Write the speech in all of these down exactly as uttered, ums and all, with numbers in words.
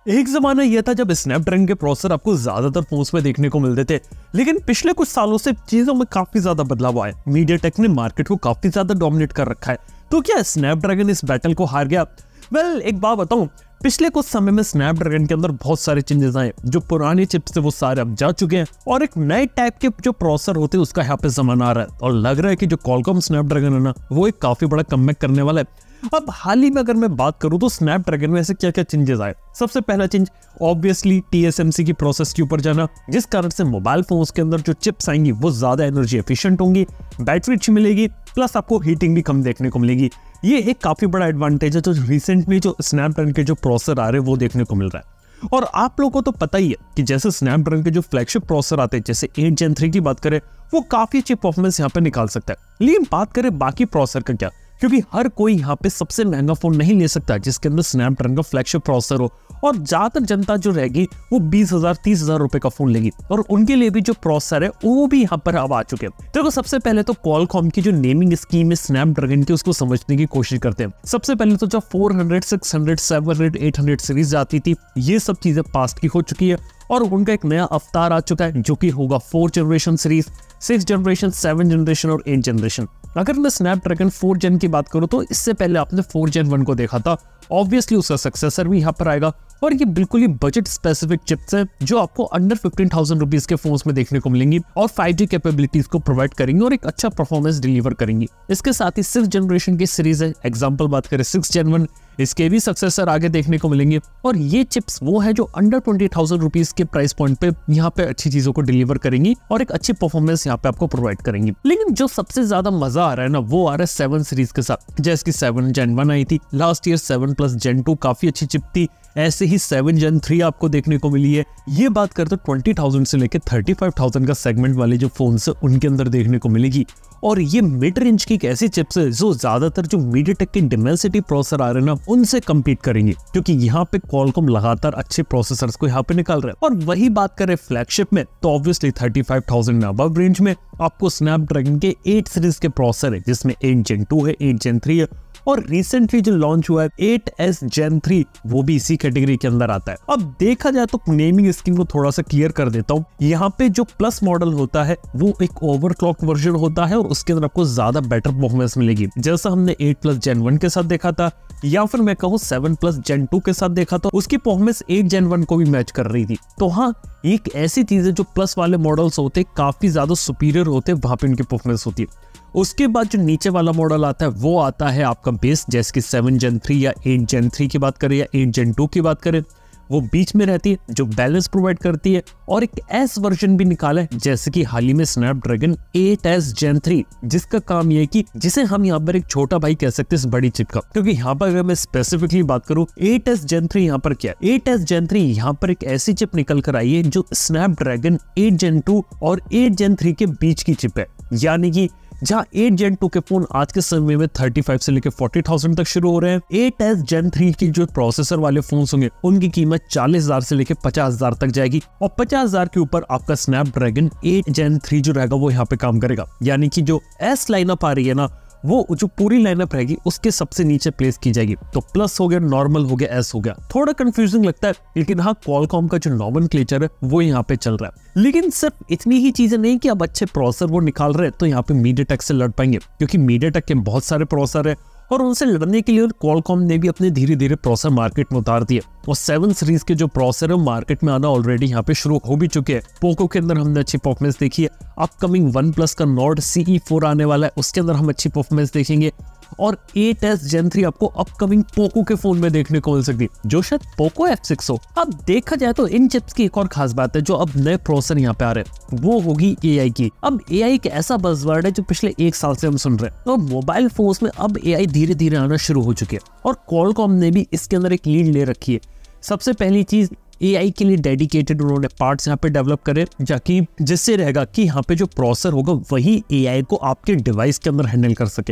एक जमाना यह था जब स्नैपड्रैगन के प्रोसेसर आपको ज्यादातर फोन्स में देखने को मिलते थे, लेकिन पिछले कुछ सालों से चीजों में काफी ज्यादा बदलाव आया। मीडियाटेक ने मार्केट को काफी ज्यादा डोमिनेट कर रखा है। तो क्या स्नैपड्रैगन इस बैटल को हार गया? वेल well, एक बात बताऊं, पिछले कुछ समय में स्नैपड्रैगन के अंदर बहुत सारे चेंजेस आए। जो पुराने चिप्स थे वो सारे अब जा चुके हैं और एक नए टाइप के जो प्रोसेसर होते हैं उसका यहाँ पे जमाना आ रहा है और लग रहा है कि जो क्वालकॉम स्नैपड्रैगन है ना, वो एक काफी बड़ा कमबैक करने वाला है। अब हाल ही में अगर मैं बात करूं तो स्नैपड्रैगन में ऐसे क्या क्या चेंजेस आए। सबसे पहला change obviously T S M C की प्रोसेस के ऊपर जाना, जिस कारण से मोबाइल फोन्स के अंदर जो चिप्स आएंगी वो ज्यादा एनर्जी एफिशिएंट होंगी, बैटरी अच्छी मिलेगी, प्लस आपको हीटिंग भी कम देखने को मिलेगी। ये एक काफी बड़ा एडवांटेज है जो रिसेंट में जो स्नैपड्रैगन के जो प्रोसेसर आ रहे हैं वो देखने को मिल रहा है। और आप लोगों को तो पता ही है कि जैसे स्नैपड्रैगन के जो फ्लैगशिप प्रोसेसर आते हैं, जैसे एट जेन थ्री की बात करें, वो काफी अच्छी परफॉर्मेंस यहाँ पे निकाल सकता है। लेकिन बात करें बाकी प्रोसेसर का क्या, क्योंकि हर कोई यहाँ पे सबसे महंगा फोन नहीं ले सकता जिसके अंदर स्नैपड्रैगन का फ्लैगशिप प्रोसेसर हो, और ज्यादातर जनता जो रहेगी वो बीस हजार तीस हजार रुपए का फोन लेगी, और उनके लिए भी जो प्रोसेसर है वो भी यहाँ पर अब आ चुके हैं। देखो सबसे पहले तो क्वालकॉम की जो नेमिंग स्कीम है स्नैपड्रैगन की, उसको समझने की कोशिश करते हैं। सबसे पहले तो जब four hundred, six hundred, seven hundred, eight hundred series आती थी, ये सब चीजें पास्ट की हो चुकी है और उनका एक नया अवतार आ चुका है जो कि होगा four generation series, six generation, seven generation और एट जनरेशन। अगर मैं स्नैपड्रैगन फोर जेन की बात करूं तो इससे पहले आपने फोर जेन वन को देखा था, ऑब्वियसली उसका सक्सेसर भी यहाँ पर आएगा, और ये बिल्कुल ही बजट स्पेसिफिक चिप्स है जो आपको अंडर फिफ्टीन थाउजेंड रुपीज के फोन्स में देखने को मिलेंगी और फाइव जी कैपेबिलिटीज को प्रोवाइड करेंगी और एक अच्छा परफॉर्मेंस डिलीवर करेंगी। इसके साथ ही सिक्स जनरेशन की सीरीज है, एग्जांपल बात करें सिक्स जेन वन, इसके भी सक्सेसर आगे देखने को मिलेंगे, और ये चिप्स वो है जो अंडर ट्वेंटी थाउजेंड रुपीज के प्राइस पॉइंट पे यहाँ पे अच्छी चीजों को डिलीवर करेंगी और एक अच्छी परफॉर्मेंस यहाँ पे आपको प्रोवाइड करेंगी। लेकिन जो सबसे ज्यादा मजा आ रहा है ना, वो आ रहा है सेवन सीरीज के साथ। जैसे की सेवन जेन वन आई थी last year, seven plus gen two काफी अच्छी चिप थी, ऐसे ही सेवन जेन थ्री आपको देखने को मिली है। ये बात करते ट्वेंटी थाउजेंड से लेकर थर्टी फाइव थाउजेंड का सेगमेंट वाले जो फोन है उनके अंदर देखने को मिलेगी, और ये मिड रेंज की एक ऐसी चिप्स है जो ज्यादातर जो मीडियाटेक के डिमेंसिटी प्रोसेसर आ रहे हैं ना, उनसे कम्पीट करेंगे, क्योंकि यहाँ पे क्वालकॉम लगातार अच्छे प्रोसेसर्स को यहाँ पे निकाल रहे हैं। और वही बात करें फ्लैगशिप में तो obviously thirty five thousand above range में आपको स्नैपड्रैगन के एट सीरीज के प्रोसेसर है, जिसमें एट जेन टू है, एट जेन थ्री है, और रिसेंटली जो लॉन्च हुआ है एट एस जेन थ्री, वो भी इसी कैटेगरी के अंदर आता है। अब देखा जाए तो नेमिंग स्कीम को थोड़ा सा क्लियर कर देता हूँ। यहाँ पे जो प्लस मॉडल होता है वो एक ओवरक्लॉक वर्जन होता है और उसके अंदर आपको ज्यादा बेटर परफॉर्मेंस मिलेगी, जैसा हमने एट प्लस जेन वन के साथ देखा था, या फिर मैं कहूँ सेवन प्लस जेन टू के साथ देखा था, उसकी परफॉर्मेंस एट जेन वन को भी मैच कर रही थी। तो हाँ, एक ऐसी चीज है जो प्लस वाले मॉडल्स होते काफी ज्यादा सुपीरियर होते, वहां पे उनकी परफॉर्मेंस होती है। उसके बाद जो नीचे वाला मॉडल आता है वो आता है आपका बेस, जैसे कि सेवन जेन थ्री या एट जेन थ्री की बात करें या एट जेन टू की बात करें, वो बीच में रहती है जो बैलेंस प्रोवाइड करती है, और एक एस वर्जन भी निकाला है जैसे कि हाल ही में Snapdragon eight S gen three, जिसका काम ये है कि जिसे हम यहाँ पर एक छोटा भाई कह सकते हैं इस बड़ी चिप का, क्योंकि यहाँ पर अगर मैं स्पेसिफिकली बात करूँ एट एस जेन थ्री यहाँ पर क्या है, एट एस जेन थ्री यहाँ पर एक ऐसी चिप निकल कर आई है जो स्नैपड्रैगन एट जेन टू और एट जेन थ्री के बीच की चिप है। यानी कि जहां एट जेन टू के फोन आज के समय में थर्टी फाइव से लेकर फोर्टी थाउजेंड तक शुरू हो रहे हैं, एट एस जेन थ्री की जो प्रोसेसर वाले फोन्स होंगे उनकी कीमत चालीस हजार से लेकर पचास हजार तक जाएगी, और पचास हजार के ऊपर आपका स्नैपड्रैगन एट जेन थ्री जो रहेगा वो यहाँ पे काम करेगा। यानी कि जो एस लाइनअप आ रही है ना, वो जो पूरी लाइनअप रहेगी उसके सबसे नीचे प्लेस की जाएगी। तो प्लस हो गया, नॉर्मल हो गया, एस हो गया। थोड़ा कंफ्यूजिंग लगता है, लेकिन हाँ क्वालकॉम का जो नॉमेनक्लेचर है वो यहाँ पे चल रहा है। लेकिन सिर्फ इतनी ही चीजें नहीं कि अब अच्छे प्रोसेसर वो निकाल रहे हैं तो यहाँ पे मीडियाटेक से लड़ पाएंगे, क्योंकि मीडियाटेक के बहुत सारे प्रोसेसर है और उनसे लड़ने के लिए क्वालकॉम ने भी अपने धीरे धीरे प्रोसेसर मार्केट में उतार दिए, और सेवन सीरीज के जो प्रोसेसर है मार्केट में आना ऑलरेडी यहाँ पे शुरू हो भी चुके हैं। पोको के अंदर हमने अच्छी परफॉर्मेंस देखी है, अपकमिंग वन प्लस का नॉर्ड सी ई फोर आने वाला है, उसके अंदर हम अच्छी परफॉर्मेंस देखेंगे, और एट एस जेन थ्री आपको अपकमिंग पोको के फोन में देखने को मिल सकती है, जो शायद पोको एफ सिक्स हो। अब देखा जाए तो इन चिप्स की एक और खास बात है, जो अब नए प्रोसेसर यहाँ पे आ रहे हैं वो होगी ए आई की। अब ए आई एक ऐसा बज़वर्ड है जो पिछले एक साल से हम सुन रहे हैं, और मोबाइल फोन्स में अब ए आई धीरे धीरे आना शुरू हो चुकी है, और क्वालकॉम ने भी इसके अंदर एक लीड ले रखी है। सबसे पहली चीज, ए आई के लिए डेडिकेटेड उन्होंने पार्ट्स यहाँ पे डेवलप करे, जाकि जिससे रहेगा कि यहाँ पे जो प्रोसेसर होगा वही ए आई को आपके डिवाइस के अंदर हैंडल कर सके।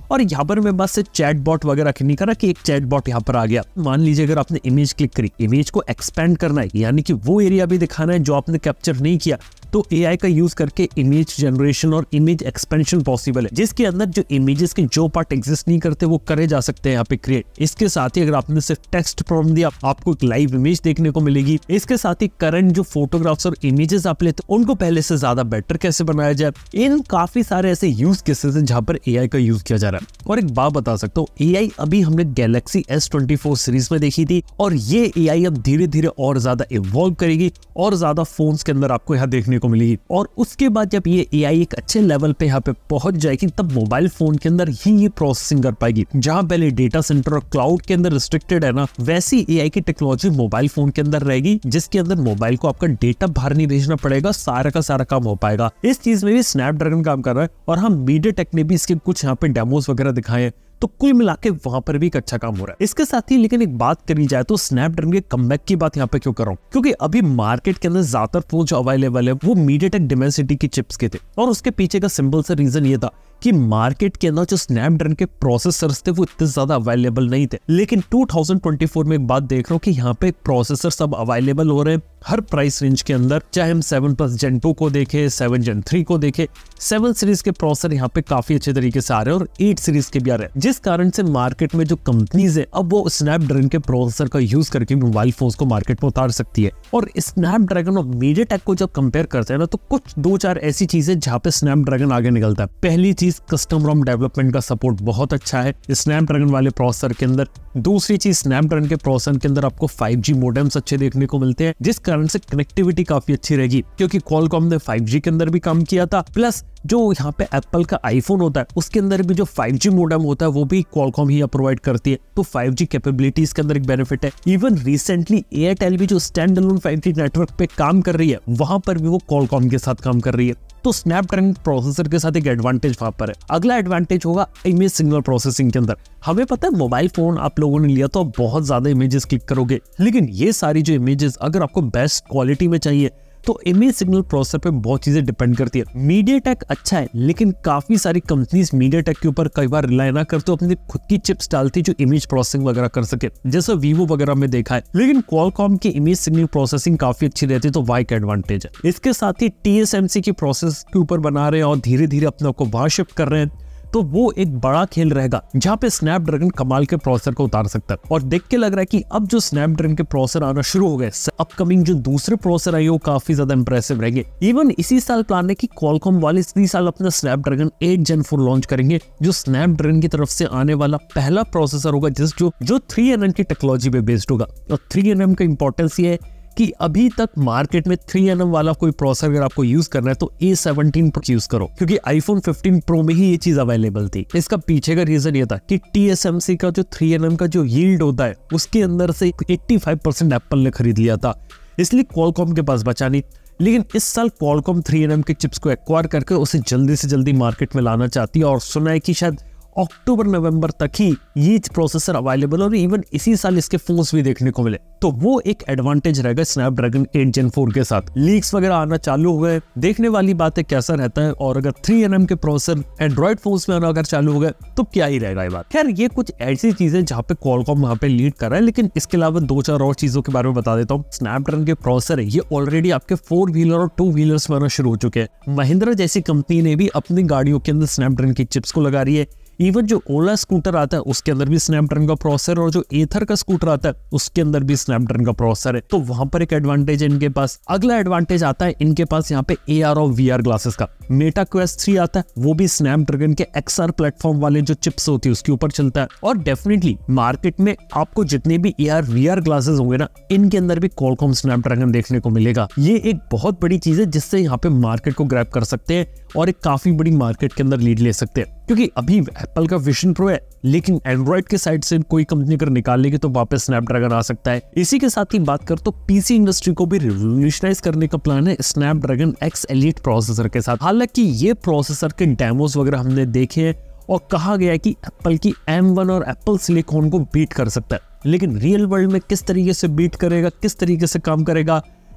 और यहाँ पर मैं बस से चैट बॉट वगैरह नहीं करा कि एक चैट बॉट यहाँ पर आ गया। मान लीजिए अगर आपने इमेज क्लिक करी, इमेज को एक्सपेंड करना है यानी कि वो एरिया भी दिखाना है जो आपने कैप्चर नहीं किया, तो एआई का यूज करके इमेज जनरेशन और इमेज एक्सपेंशन पॉसिबल है, जिसके अंदर जो इमेजेस के जो पार्ट एग्जिस्ट नहीं करते वो करे जा सकते हैं यहाँ पे क्रिएट। इसके साथ ही अगर आपने सिर्फ टेक्स्ट प्रॉम्प्ट दिया, आपको एक लाइव इमेज देखने को मिलेगी। इसके साथ ही करंट जो फोटोग्राफ्स और इमेजेस आप लेते हैं उनको पहले से ज्यादा बेटर कैसे बनाया जाए, इन काफी सारे ऐसे यूज केसेस हैं जहां पर एआई का यूज किया जा रहा है। और एक बात बता सकता हूँ, एआई अभी हमने Galaxy S twenty four series में देखी थी और ये एआई अब धीरे धीरे और ज्यादा इवॉल्व करेगी और ज्यादा फोन्स के अंदर आपको यहाँ देखने को मिलेगी। और उसके बाद जब ये एआई एक अच्छे लेवल पे यहाँ पे पहुंच जाएगी, तब मोबाइल फोन के अंदर ही ये प्रोसेसिंग कर पाएगी। जहां पहले डेटा सेंटर और क्लाउड के अंदर रिस्ट्रिक्टेड है ना, वैसी एआई की टेक्नोलॉजी मोबाइल फोन के अंदर रहेगी, जिसके अंदर मोबाइल को आपका डेटा बाहर नहीं भेजना पड़ेगा, सारा का सारा काम हो पाएगा। इस चीज में भी स्नैपड्रैगन काम कर रहा है और हम मीडियाटेक ने भी इसके कुछ यहाँ पे डेमोस वगैरह दिखाए हैं, तो कुल मिला के वहां पर भी एक अच्छा काम हो रहा है। इसके साथ ही लेकिन एक बात करी जाए तो स्नैपड्रैगन के कमबैक की बात यहाँ पे क्यों कर रहा हूँ, क्योंकि अभी मार्केट के अंदर ज्यादातर फोन जो अवेलेबल है वो मीडियाटेक डिमेंसिटी की चिप्स के थे। और उसके पीछे का सिंपल सा रीजन ये था कि मार्केट के अंदर जो स्नैपड्रैगन के प्रोसेसर्स थे वो इतने ज्यादा अवेलेबल नहीं थे। लेकिन टू थाउजेंड ट्वेंटी फोर में एक बात देख रहा हूँ कि यहाँ पे प्रोसेसर सब अवेलेबल हो रहे हैं हर प्राइस रेंज के अंदर, चाहे हम सेवन प्लस जेन टू को देखे, सेवन जेन थ्री को देखे, सेवन सीरीज के प्रोसेसर यहाँ पे काफी अच्छे तरीके से आ रहे हैं और एट सीरीज के भी आ रहे हैं, जिस कारण से मार्केट में जो कंपनीज है अब वो स्नैपड्रैगन के प्रोसेसर का यूज करके मोबाइल फोन्स को मार्केट में उतार सकती है। और स्नैपड्रैगन और मीडियाटेक को जब कंपेयर करते हैं ना, तो कुछ दो चार ऐसी चीजें जहाँ पे स्नैपड्रैगन आगे निकलता है। पहली चीज, कस्टम रोम डेवलपमेंट का सपोर्ट बहुत अच्छा है स्नैपड्रैगन वाले प्रोसेसर के अंदर। दूसरी चीज, स्नैपड्रैगन के प्रोसेसर के अंदर आपको फाइव जी मोडेम्स अच्छे देखने को मिलते हैं, जिस कारण से कनेक्टिविटी काफी अच्छी रहेगी, क्योंकि क्वालकॉम ने फाइव जी के अंदर भी काम किया था। प्लस जो यहाँ पे एप्पल का आईफोन होता है उसके अंदर भी जो फाइव जी मोडेम होता है वो भी क्वालकॉम ही प्रोवाइड करती है, तो फाइव जी कैपेबिलिटीज के अंदर एक बेनिफिट है। इवन रिसेंटली एयरटेल भी जो standalone five G network पे काम कर रही है, वहां पर भी वो क्वालकॉम के साथ काम कर रही है। तो स्नैपड्रैगन प्रोसेसर के साथ एक एडवांटेज वहां पर है। अगला एडवांटेज होगा इमेज सिग्नल प्रोसेसिंग के अंदर। हमें पता है मोबाइल फोन आप लोगों ने लिया तो आप बहुत ज्यादा इमेजेस क्लिक करोगे, लेकिन ये सारी जो इमेजेस अगर आपको बेस्ट क्वालिटी में चाहिए तो इमेज सिग्नल प्रोसेसर पे बहुत चीजें डिपेंड करती है। मीडियाटेक अच्छा है, लेकिन काफी सारी कंपनीज मीडियाटेक के ऊपर कई बार रिलाई ना करते, अपनी खुद की चिप्स डालती जो इमेज प्रोसेसिंग वगैरह कर सके, जैसे वीवो वगैरह में देखा है। लेकिन क्वालकॉम की इमेज सिग्नल प्रोसेसिंग काफी अच्छी रहती है, तो वाई का एडवांटेज है। इसके साथ ही टीएसएमसी की प्रोसेस के ऊपर बना रहे हैं और धीरे धीरे अपने आप को वहां शिफ्ट कर रहे हैं, तो वो एक बड़ा खेल रहेगा जहां पे स्नैपड्रैगन कमाल के प्रोसेसर को उतार सकता है। और देख के लग रहा है कि अब जो स्नैपड्रैगन के प्रोसेसर आना शुरू हो गए, अपकमिंग जो दूसरे प्रोसेसर आए वो काफी ज्यादा इंप्रेसिव रहेंगे। इवन इसी साल प्लान है कि क्वालकॉम वाले इसी साल अपना Snapdragon eight gen four launch करेंगे, जो स्नैपड्रैगन की तरफ से आने वाला पहला प्रोसेसर होगा जिस जो जो थ्री एन एम की टेक्नोलॉजी पे बेस्ड होगा। और थ्री एन एम का इंपॉर्टेंस ये है कि अभी तक मार्केट में थ्री एन एम वाला कोई प्रोसेसर अगर आपको यूज करना है तो ए सेवनटीन प्रो यूज करो, क्योंकि आईफोन फिफ्टीन प्रो में ही ये चीज अवेलेबल थी। इसका पीछे का रीजन ये था कि टीएसएमसी का जो थ्री एन एम का जो यील्ड होता है उसके अंदर से पचासी परसेंट एप्पल ने खरीद लिया था, इसलिए क्वालकॉम के पास बचा नहीं। लेकिन इस साल क्वालकॉम थ्री एन एम के चिप्स को एक्वायर करके उसे जल्दी से जल्दी मार्केट में लाना चाहती है और सुना है कि शायद अक्टूबर नवंबर तक ही ये प्रोसेसर अवेलेबल और इवन इसी साल इसके फोन्स भी देखने को मिले, तो वो एक एडवांटेज रहेगा स्नैपड्रैगन एट जेन फोर के साथ। लीक्स वगैरह आना चालू हो गए, देखने वाली बात है कैसा रहता है। और अगर थ्री एन एम के प्रोसेसर एंड्रॉइड फोन्स में आना अगर चालू हो गए तो क्या ही रहेगा ये बात। खैर ये कुछ ऐसी चीजें जहाँ पे क्वालकॉम वहाँ पे लीड कर रहा है, लेकिन इसके अलावा दो चार और चीजों के बारे में बता देता हूँ। स्नैपड्रैगन के प्रोसेसर है ये ऑलरेडी आपके फोर व्हीलर और टू व्हीलर्स में आना शुरू हो चुके हैं। महिंद्रा जैसी कंपनी ने भी अपनी गाड़ियों के अंदर स्नैपड्रैगन की चिप्स को लगा रही है। इवन जो ओला स्कूटर आता है उसके अंदर भी स्नैपड्रैगन का प्रोसेसर, और जो एथर का स्कूटर आता है उसके अंदर भी स्नैपड्रैगन का प्रोसेसर है, तो वहां पर एक एडवांटेज है इनके पास। अगला एडवांटेज आता है इनके पास यहाँ पे एआर और वीआर ग्लासेस का। मेटा क्वेस्ट थ्री आता है, वो भी स्नैपड्रैगन के एक्सआर प्लेटफॉर्म वाले जो चिप्स होती है उसके ऊपर चलता है। और डेफिनेटली मार्केट में आपको जितने भी एआर वीआर ग्लासेस होंगे ना, इनके अंदर भी क्वालकॉम स्नैपड्रैगन देखने को मिलेगा। ये एक बहुत बड़ी चीज है जिससे यहाँ पे मार्केट को ग्रैब कर सकते हैं और एक काफी बड़ी मार्केट के अंदर लीड ले सकते हैं, क्योंकि अभी एप्पल का विजन प्रो है, लेकिन एंड्रॉइड के साइड से कोई कंपनी अगर निकाल लेगी तो वापस स्नैपड्रैगन आ सकता है। इसी के साथ ही बात कर तो पीसी इंडस्ट्री को भी रिवॉल्यूशनाइज करने का प्लान है स्नैपड्रैगन एक्स एलीट प्रोसेसर के साथ। हालांकि ये प्रोसेसर के डेमोस वगैरह हमने देखे हैं और कहा गया है कि एप्पल की एम वन और एप्पल सिलिकॉन को बीट कर सकता है, लेकिन रियल वर्ल्ड में किस तरीके से बीट करेगा, किस तरीके से काम करेगा,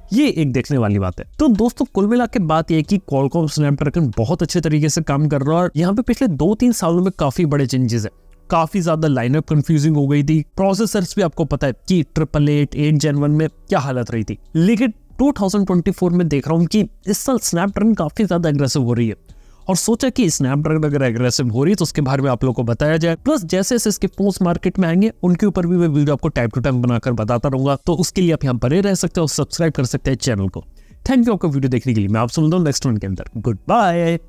ये एक देखने वाली बात है। तो दोस्तों कुल मिला के बात यह कि क्वालकॉम स्नैपड्रैगन बहुत अच्छे तरीके से काम कर रहा है और यहाँ पे पिछले दो तीन सालों में काफी बड़े चेंजेस है। काफी ज्यादा लाइनअप कंफ्यूजिंग हो गई थी, प्रोसेसर्स भी आपको पता है कि triple eight eight gen one में क्या हालत रही थी, लेकिन दो हज़ार चौबीस में देख रहा हूँ कि इस साल स्नैपड्रैगन काफी ज्यादा एग्रेसिव हो रही है और सोचा कि स्नैपड्रैगन अगर एग्रेसिव हो रही है तो उसके बारे में आप लोगों को बताया जाए। प्लस जैसे जैसे इसके फोन्स मार्केट में आएंगे उनके ऊपर भी मैं वीडियो आपको टाइम टू टाइम बनाकर बताता रहूंगा, तो उसके लिए आप यहाँ बने रह सकते हो, सब्सक्राइब कर सकते हैं चैनल को। थैंक यू आपको वीडियो देखने के लिए। मैं आपसे मिलता हूँ नेक्स्ट वन के अंदर। Good bye.